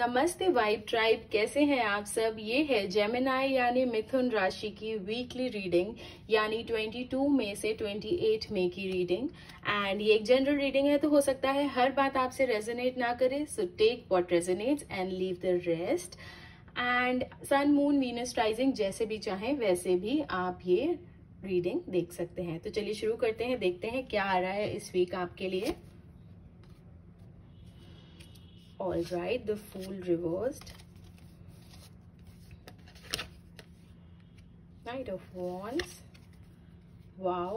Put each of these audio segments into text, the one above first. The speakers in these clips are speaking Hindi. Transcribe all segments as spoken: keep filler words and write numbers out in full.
नमस्ते वाइब ट्राइब, कैसे हैं आप सब। ये है जेमिनाई यानी मिथुन राशि की वीकली रीडिंग, यानी बाईस मई से अट्ठाईस मई की रीडिंग। एंड ये एक जनरल रीडिंग है, तो हो सकता है हर बात आपसे रेजोनेट ना करे, so take what resonates and leave the rest. And sun moon Venus rising जैसे भी चाहें वैसे भी आप ये रीडिंग देख सकते हैं। तो चलिए शुरू करते हैं, देखते हैं क्या आ रहा है इस वीक आपके लिए। All right, the Fool reversed, Knight of Wands, wow,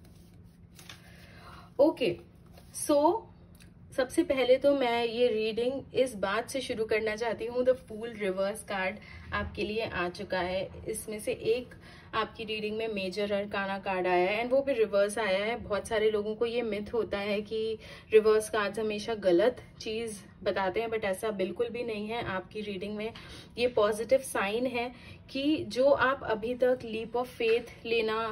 okay, so सबसे पहले तो मैं ये रीडिंग इस बात से शुरू करना चाहती हूँ, द फूल रिवर्स कार्ड आपके लिए आ चुका है। इसमें से एक आपकी रीडिंग में मेजर अरकाना कार्ड आया है एंड वो भी रिवर्स आया है। बहुत सारे लोगों को ये मिथ होता है कि रिवर्स कार्ड्स हमेशा गलत चीज बताते हैं, बट ऐसा बिल्कुल भी नहीं है। आपकी रीडिंग में ये पॉजिटिव साइन है कि जो आप अभी तक लीप ऑफ फेथ लेना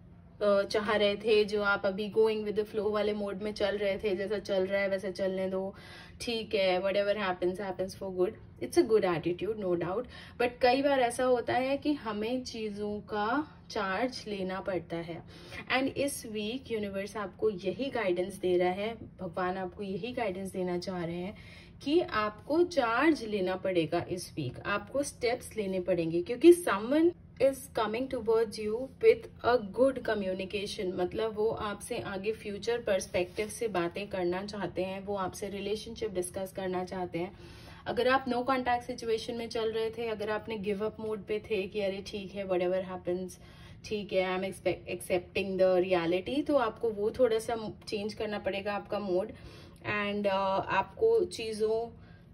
चाह रहे थे, जो आप अभी गोइंग विद द फ्लो वाले मोड में चल रहे थे, जैसा चल रहा है वैसे चलने दो, ठीक है, whatever happens happens for good, it's a good attitude no doubt. But कई बार ऐसा होता है कि हमें चीजों का चार्ज लेना पड़ता है एंड इस वीक यूनिवर्स आपको यही गाइडेंस दे रहा है, भगवान आपको यही गाइडेंस देना चाह रहे हैं कि आपको चार्ज लेना पड़ेगा इस वीक, आपको स्टेप्स लेने पड़ेंगे, क्योंकि someone is coming towards you with a good communication। मतलब वो आपसे आगे फ्यूचर पर्सपेक्टिव से बातें करना चाहते हैं, वो आपसे रिलेशनशिप डिस्कस करना चाहते हैं। अगर आप नो कॉन्टैक्ट सिचुएशन में चल रहे थे, अगर आपने गिव अप मोड पे थे कि अरे ठीक है व्हाटएवर हैपेंस, ठीक है, I am accepting the reality, तो आपको वो थोड़ा सा चेंज करना पड़ेगा आपका मोड एंड uh, आपको चीज़ों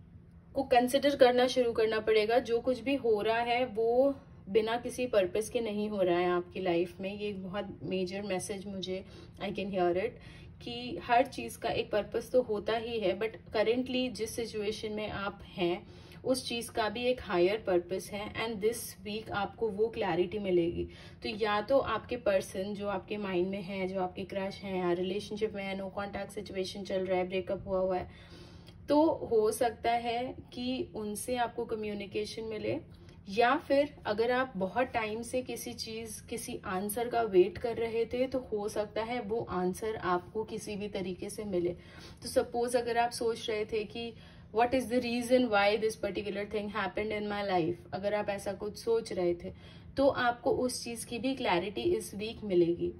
को कंसिडर करना शुरू करना पड़ेगा। जो कुछ भी हो रहा है वो बिना किसी पर्पस के नहीं हो रहा है आपकी लाइफ में। ये एक बहुत मेजर मैसेज मुझे, आई कैन हियर इट, कि हर चीज़ का एक पर्पस तो होता ही है, बट करेंटली जिस सिचुएशन में आप हैं उस चीज़ का भी एक हायर पर्पस है एंड दिस वीक आपको वो क्लैरिटी मिलेगी। तो या तो आपके पर्सन जो आपके माइंड में है, जो आपके क्रश हैं या रिलेशनशिप में है, नो कॉन्टैक्ट सिचुएशन चल रहा है, ब्रेकअप हुआ हुआ है, तो हो सकता है कि उनसे आपको कम्युनिकेशन मिले, या फिर अगर आप बहुत टाइम से किसी चीज किसी आंसर का वेट कर रहे थे तो हो सकता है वो आंसर आपको किसी भी तरीके से मिले। तो सपोज अगर आप सोच रहे थे कि what is the reason why this particular thing happened in my life, अगर आप ऐसा कुछ सोच रहे थे तो आपको उस चीज की भी क्लैरिटी इस वीक मिलेगी।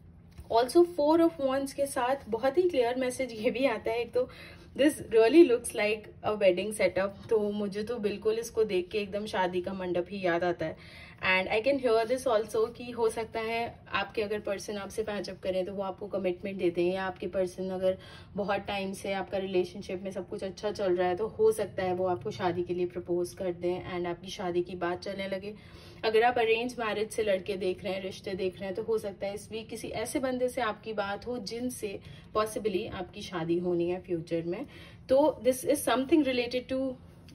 ऑल्सो फोर ऑफ वॉन्ड्स के साथ बहुत ही क्लियर मैसेज ये भी आता है, एक तो this really looks like a wedding setup, तो मुझे तो बिल्कुल इसको देख के एकदम शादी का मंडप ही याद आता है। And I can hear this also कि हो सकता है आपके अगर पर्सन आपसे पैचअप करें तो वो आपको कमिटमेंट देते हैं, या आपके पर्सन अगर बहुत टाइम से आपका रिलेशनशिप में सब कुछ अच्छा चल रहा है तो हो सकता है वो आपको शादी के लिए प्रपोज कर दें एंड आपकी शादी की बात चलने लगे। अगर आप अरेंज मैरिज से लड़के देख रहे हैं, रिश्ते देख रहे हैं, तो हो सकता है इस वीक किसी ऐसे बंदे से आपकी बात हो जिनसे पॉसिबली आपकी शादी होनी है फ्यूचर में। तो this is something related to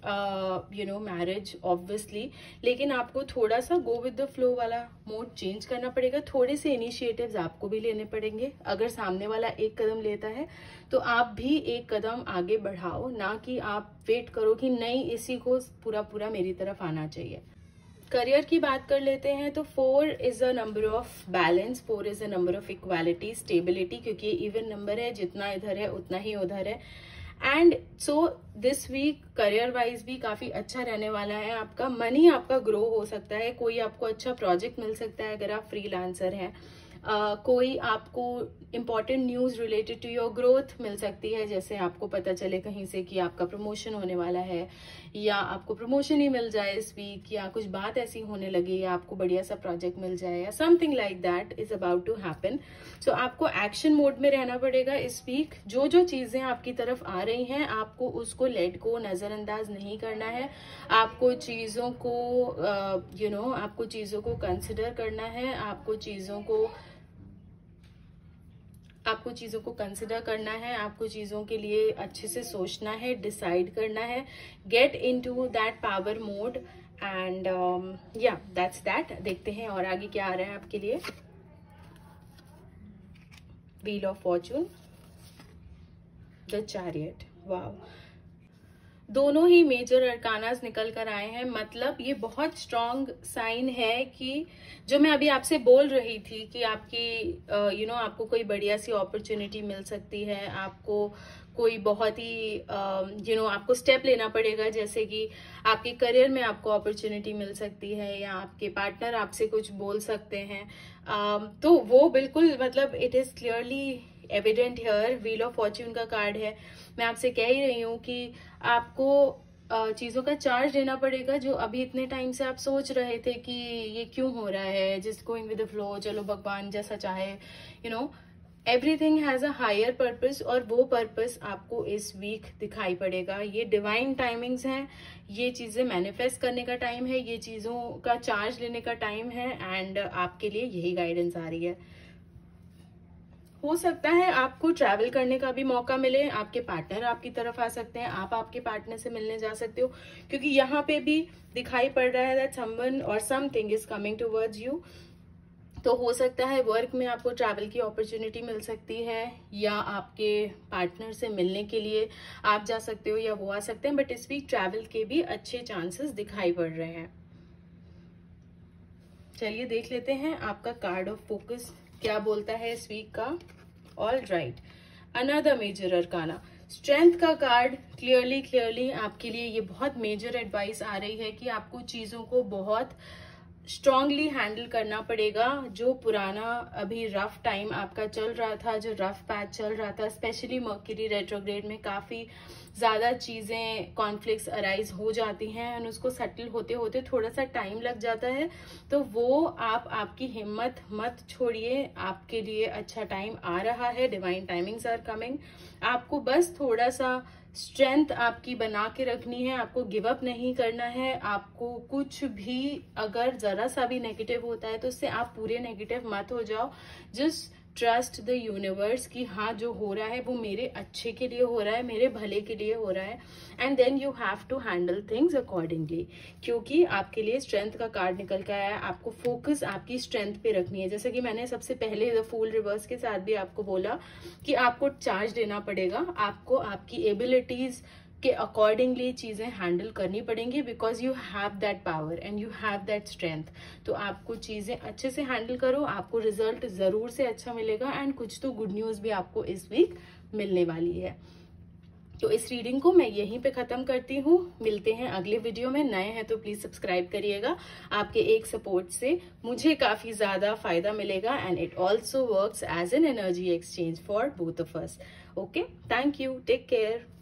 you know marriage obviously, लेकिन आपको थोड़ा सा गो विद द फ्लो वाला मोड चेंज करना पड़ेगा। थोड़े से इनिशिएटिव्स आपको भी लेने पड़ेंगे। अगर सामने वाला एक कदम लेता है तो आप भी एक कदम आगे बढ़ाओ, ना कि आप वेट करो कि नहीं इसी को पूरा पूरा मेरी तरफ आना चाहिए। करियर की बात कर लेते हैं तो four is a number of balance, four is a number of equality, stability, क्योंकि ये इवन नंबर है, जितना इधर है उतना ही उधर है। And so this week career wise भी काफी अच्छा रहने वाला है। आपका मनी आपका ग्रो हो सकता है, कोई आपको अच्छा प्रोजेक्ट मिल सकता है अगर आप फ्रीलांसर हैं, Uh, कोई आपको important news related to your growth मिल सकती है, जैसे आपको पता चले कहीं से कि आपका प्रमोशन होने वाला है, या आपको प्रमोशन ही मिल जाए इस वीक, या कुछ बात ऐसी होने लगी, या आपको बढ़िया सा प्रोजेक्ट मिल जाए, या something like that is about to happen. So आपको एक्शन मोड में रहना पड़ेगा इस वीक। जो जो चीजें आपकी तरफ आ रही हैं आपको उसको लेट गो, नजरअंदाज नहीं करना है। आपको चीजों को you uh, know you know, आपको चीजों को कंसिडर करना है, आपको चीजों को आपको चीजों को कंसिडर करना है, आपको चीजों के लिए अच्छे से सोचना है, डिसाइड करना है, get into that power mode and yeah that's that. देखते हैं और आगे क्या आ रहा है आपके लिए। Wheel of fortune, the chariot, wow, दोनों ही मेजर अरकानास निकल कर आए हैं, मतलब ये बहुत स्ट्रॉन्ग साइन है कि जो मैं अभी आपसे बोल रही थी कि आपकी यू नो आपको कोई बढ़िया सी अपॉर्चुनिटी मिल सकती है, आपको कोई बहुत ही यू नो आपको स्टेप लेना पड़ेगा, जैसे कि आपके करियर में आपको अपॉर्चुनिटी मिल सकती है या आपके पार्टनर आपसे कुछ बोल सकते हैं, uh, तो वो बिल्कुल मतलब it is clearly evident here. Wheel of fortune का कार्ड है। मैं आपसे कह ही रही हूँ कि आपको चीजों का चार्ज लेना पड़ेगा जो अभी इतने टाइम से आप सोच रहे थे कि ये क्यों हो रहा है, just going with the flow, चलो भगवान जैसा चाहे, you know everything has a higher purpose, और वो पर्पस आपको इस वीक दिखाई पड़ेगा। ये डिवाइन टाइमिंग्स हैं, ये चीजें मैनिफेस्ट करने का टाइम है, ये चीजों का चार्ज लेने का टाइम है, एंड आपके लिए यही गाइडेंस आ रही है। हो सकता है आपको ट्रैवल करने का भी मौका मिले, आपके पार्टनर आपकी तरफ आ सकते हैं, आप आपके पार्टनर से मिलने जा सकते हो, क्योंकि यहाँ पे भी दिखाई पड़ रहा है that someone or something is coming towards you. तो हो सकता है वर्क में आपको ट्रैवल की अपॉर्चुनिटी मिल सकती है, या आपके पार्टनर से मिलने के लिए आप जा सकते हो या वो आ सकते हैं, बट इस वीक ट्रैवल के भी अच्छे चांसेस दिखाई पड़ रहे हैं। चलिए देख लेते हैं आपका कार्ड ऑफ फोकस क्या बोलता है इस वीक का। All right, another major arcana, strength का कार्ड। क्लियरली क्लियरली आपके लिए ये बहुत मेजर एडवाइस आ रही है कि आपको चीजों को बहुत स्ट्रांगली हैंडल करना पड़ेगा। जो पुराना अभी रफ टाइम आपका चल रहा था, जो रफ पैच चल रहा था, स्पेशली मर्क्यूरी रेट्रोग्रेड में काफी ज्यादा चीजें कॉन्फ्लिक्ट्स अराइज हो जाती हैं, और उसको सेटल होते होते थोड़ा सा टाइम लग जाता है। तो वो आप आपकी हिम्मत मत छोड़िए, आपके लिए अच्छा टाइम आ रहा है, डिवाइन टाइमिंग्स आर कमिंग। आपको बस थोड़ा सा स्ट्रेंथ आपकी बना के रखनी है, आपको गिव अप नहीं करना है। आपको कुछ भी अगर जरा सा भी नेगेटिव होता है तो उससे आप पूरे नेगेटिव मत हो जाओ। जस्ट ट्रस्ट द यूनिवर्स कि हाँ जो हो रहा है वो मेरे अच्छे के लिए हो रहा है, मेरे भले के लिए हो रहा है, and then you have to handle things accordingly, क्योंकि आपके लिए स्ट्रेंथ का कार्ड निकल के आया है। आपको फोकस आपकी स्ट्रेंथ पे रखनी है, जैसे कि मैंने सबसे पहले द फूल रिवर्स के साथ भी आपको बोला कि आपको चार्ज देना पड़ेगा, आपको आपकी एबिलिटीज के अकॉर्डिंगली चीजें हैंडल करनी पड़ेंगी, because you have that power and you have that strength. तो आपको चीजें अच्छे से हैंडल करो, आपको रिजल्ट जरूर से अच्छा मिलेगा, एंड कुछ तो गुड न्यूज भी आपको इस वीक मिलने वाली है। तो इस रीडिंग को मैं यहीं पे खत्म करती हूँ, मिलते हैं अगले वीडियो में। नए हैं तो प्लीज सब्सक्राइब करिएगा, आपके एक सपोर्ट से मुझे काफी ज्यादा फायदा मिलेगा, and it also works as an energy exchange for both of us. Okay, thank you, take care.